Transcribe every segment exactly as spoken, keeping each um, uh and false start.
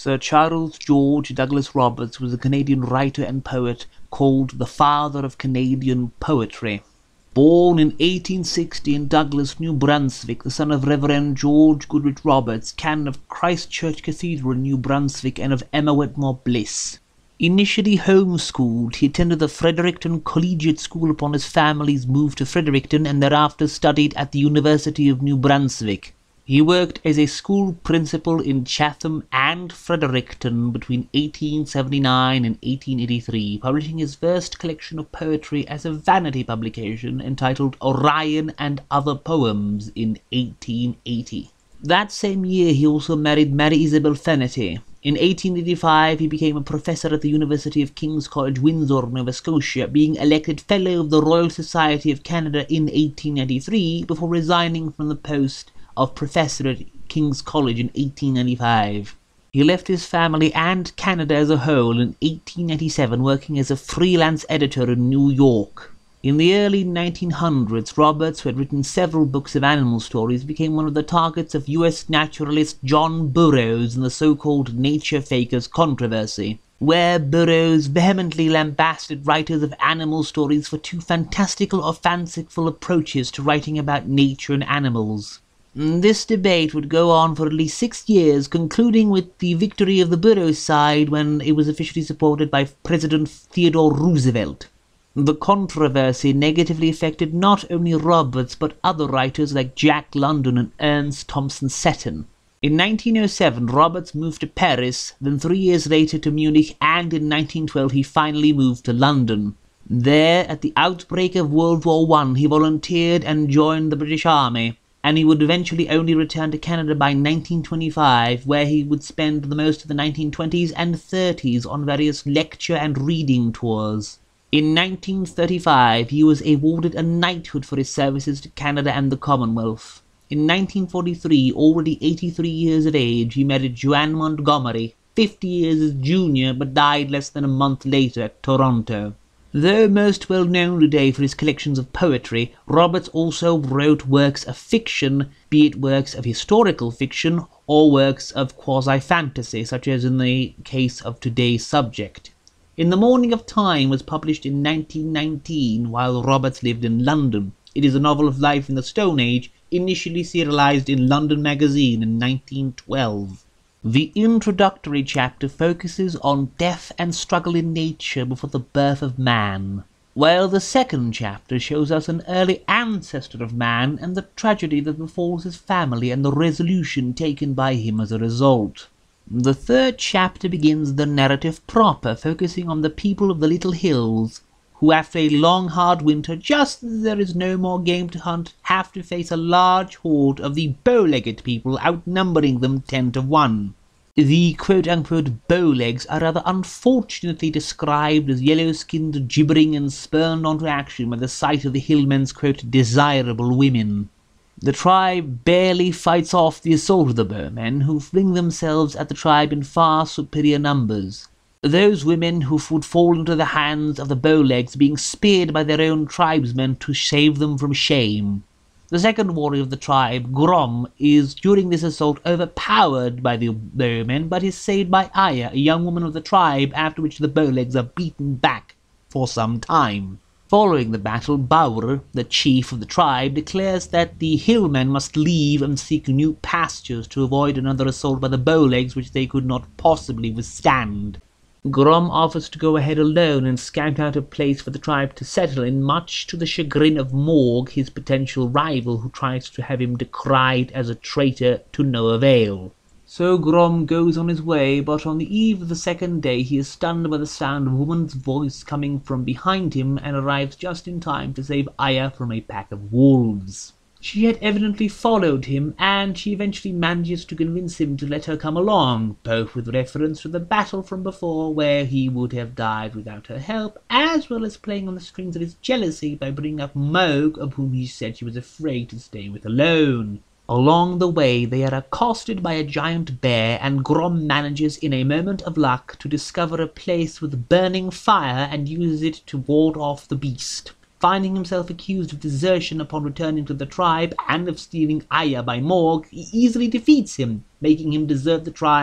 Sir Charles George Douglas Roberts was a Canadian writer and poet called the father of Canadian poetry. Born in eighteen sixty in Douglas, New Brunswick, the son of Reverend George Goodrich Roberts, canon of Christ Church Cathedral in New Brunswick and of Emma Wetmore Bliss. Initially homeschooled, he attended the Fredericton Collegiate School upon his family's move to Fredericton and thereafter studied at the University of New Brunswick. He worked as a school principal in Chatham and Fredericton between eighteen seventy-nine and eighteen eighty-three, publishing his first collection of poetry as a vanity publication entitled Orion and Other Poems in eighteen eighty. That same year he also married Mary Isabel Fenety. In eighteen eighty-five he became a professor at the University of King's College, Windsor, Nova Scotia, being elected Fellow of the Royal Society of Canada in eighteen ninety-three before resigning from the post of professor at King's College in eighteen ninety-five. He left his family and Canada as a whole in eighteen ninety-seven, working as a freelance editor in New York. In the early nineteen hundreds, Roberts, who had written several books of animal stories, became one of the targets of U S naturalist John Burroughs in the so-called nature fakers controversy, where Burroughs vehemently lambasted writers of animal stories for too fantastical or fanciful approaches to writing about nature and animals. This debate would go on for at least six years, concluding with the victory of the Burroughs side when it was officially supported by President Theodore Roosevelt. The controversy negatively affected not only Roberts but other writers like Jack London and Ernst Thompson Seton. In nineteen oh seven, Roberts moved to Paris, then three years later to Munich, and in nineteen twelve he finally moved to London. There, at the outbreak of World War One, he volunteered and joined the British Army, and he would eventually only return to Canada by nineteen twenty-five, where he would spend the most of the nineteen twenties and thirties on various lecture and reading tours. In nineteen thirty-five, he was awarded a knighthood for his services to Canada and the Commonwealth. In nineteen forty-three, already eighty-three years of age, he married Joanne Montgomery, fifty years his junior, but died less than a month later at Toronto. Though most well known today for his collections of poetry, Roberts also wrote works of fiction, be it works of historical fiction or works of quasi-fantasy, such as in the case of today's subject. In the Morning of Time was published in nineteen nineteen while Roberts lived in London. It is a novel of life in the Stone Age, initially serialized in London Magazine in nineteen twelve. The introductory chapter focuses on death and struggle in nature before the birth of man, while the second chapter shows us an early ancestor of man and the tragedy that befalls his family and the resolution taken by him as a result. The third chapter begins the narrative proper, focusing on the people of the Little Hills, who after a long hard winter, just as there is no more game to hunt, have to face a large horde of the bow-legged people, outnumbering them ten to one. The quote-unquote bow-legs are rather unfortunately described as yellow-skinned, gibbering and spurned onto action by the sight of the hillmen's quote desirable women. The tribe barely fights off the assault of the bowmen, who fling themselves at the tribe in far superior numbers. Those women who would fall into the hands of the bowlegs being speared by their own tribesmen to save them from shame. The second warrior of the tribe, Grom, is during this assault overpowered by the bowmen, but is saved by Aya, a young woman of the tribe, after which the bowlegs are beaten back for some time. Following the battle, Baur, the chief of the tribe, declares that the hillmen must leave and seek new pastures to avoid another assault by the bowlegs which they could not possibly withstand. Grom offers to go ahead alone and scout out a place for the tribe to settle in, much to the chagrin of Morg, his potential rival, who tries to have him decried as a traitor to no avail. So Grom goes on his way, but on the eve of the second day he is stunned by the sound of a woman's voice coming from behind him and arrives just in time to save Aya from a pack of wolves. She had evidently followed him, and she eventually manages to convince him to let her come along, both with reference to the battle from before where he would have died without her help, as well as playing on the strings of his jealousy by bringing up Moog, of whom he said she was afraid to stay with alone. Along the way they are accosted by a giant bear, and Grom manages in a moment of luck to discover a place with burning fire and uses it to ward off the beast. Finding himself accused of desertion upon returning to the tribe and of stealing Aya by Morg, he easily defeats him, making him desert the tribe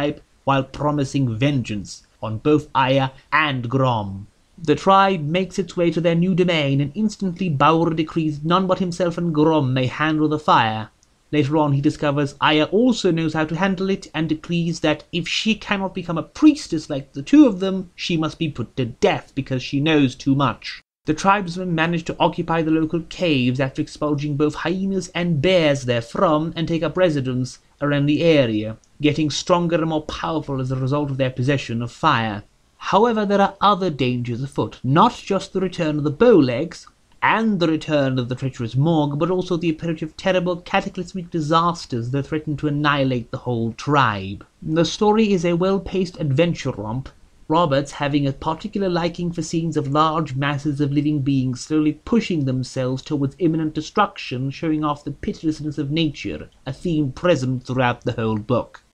while promising vengeance on both Aya and Grom. The tribe makes its way to their new domain, and instantly Bauer decrees none but himself and Grom may handle the fire. Later on, he discovers Aya also knows how to handle it, and decrees that if she cannot become a priestess like the two of them, she must be put to death because she knows too much. The tribesmen manage to occupy the local caves after expulging both hyenas and bears therefrom, and take up residence around the area, getting stronger and more powerful as a result of their possession of fire. However, there are other dangers afoot, not just the return of the bowlegs, and the return of the treacherous Morg, but also the approach of terrible cataclysmic disasters that threaten to annihilate the whole tribe. The story is a well-paced adventure romp, Roberts having a particular liking for scenes of large masses of living beings slowly pushing themselves towards imminent destruction, showing off the pitilessness of nature, a theme present throughout the whole book.